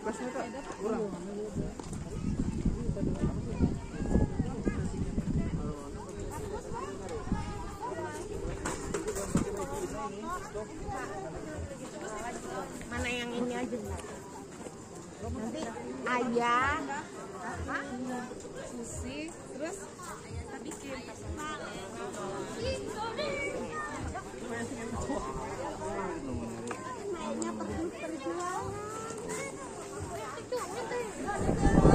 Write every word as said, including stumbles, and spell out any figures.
kulkasnya Kak kurang. Mana yang ini aja? Nanti ayah, sushi, terus kita bikin mainnya pergi perjuangan.